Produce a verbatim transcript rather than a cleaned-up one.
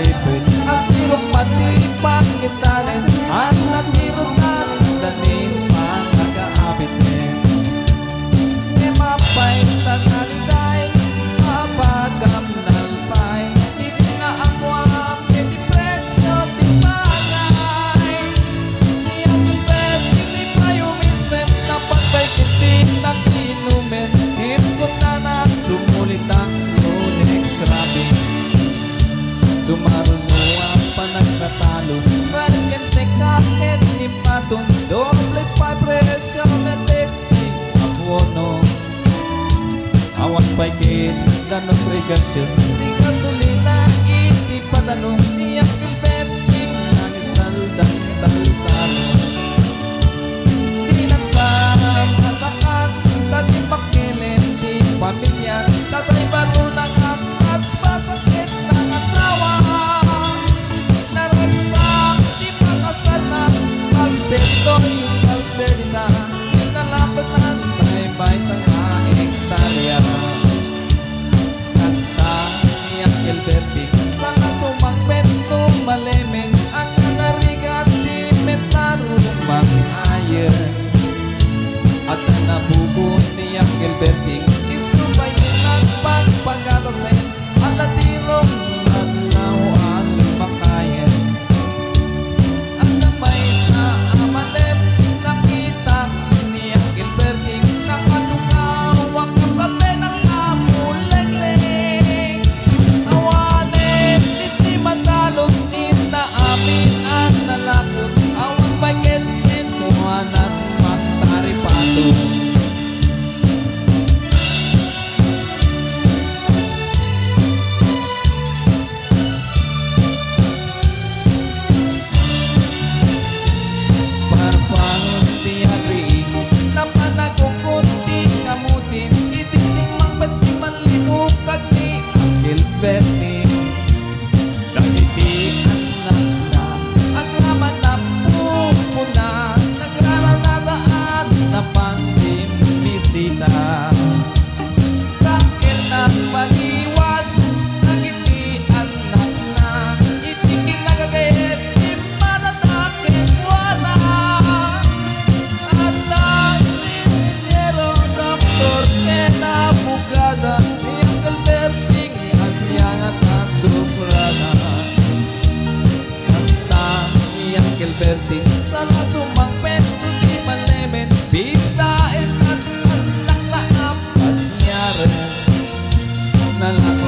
paipin ang tirok pati pangitanin at natirutan daning pangagaabitin e mapay tanaliday mapagam nalpay hindi na amwam e di presyo di bagay niyang pwede di payumisip na pagbaykitin na kinumen hipkot na na sumulitang lunex grabe Dumaruno ang panagtatalo Balikan sa kakit ni Patong Doble pa presyo na teknik Abuono Awan pa'y kin Ganong pregasyon Di gasolina Iti patanong Niyang kilbeting Ang isaldang taltalo Di nagsarang kasakan Tati makilin Di pamilya Tatay barunang ang Pasakit ng asawa Naragsak Di makasal na Pagsento'y pagserita Nalapot na Taybay sa nga hektarya Kasta Niyang Gilberti Sa kasumang pento Malemen Ang nanarigat Di metarumang ayer At nabubo Niyang Gilberti Isubayin ang pagpagkatasin Alatirong Naglawan Makayan At namay sa amalep Nakita Niyang Gilberting Nakatungaw Ang kapate ng amulegleg Awanin Titi matalon Inaamin Ang nalakot Awang bagit Sintuhanan Magtaripato Gilberti Nagitian na na Ang laman na pumuna Nagraranataan na pandimisita Dahil na pag-iwan Nagitian na na Itiging nagagayet Para sa akin wala At ang rinnyero Doktor Kena Bugada Niyang Gilberti Yangat at duprana Kasta Niyang Gilberti Sana sumang pento Di malemen Bitain at anak na ampas niya rin Nalang